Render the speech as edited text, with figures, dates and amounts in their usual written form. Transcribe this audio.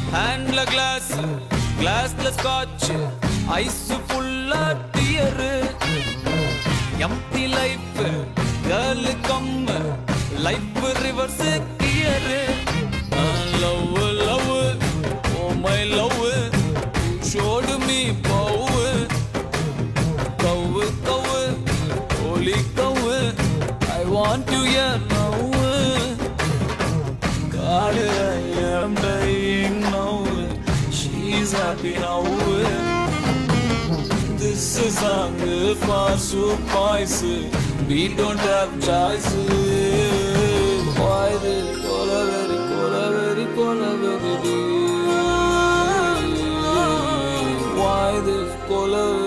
ஹேண்ட்ல கிளாஸ் கிளாஸ்ல Scotch ice ஃபுல்லா dear empty life girl come life reverse gear love love oh my love showed me பவு கவு கவு holy Kaur I want you here now God I am dying now she's happy now this is song for surprise we don't have choice why the very why this color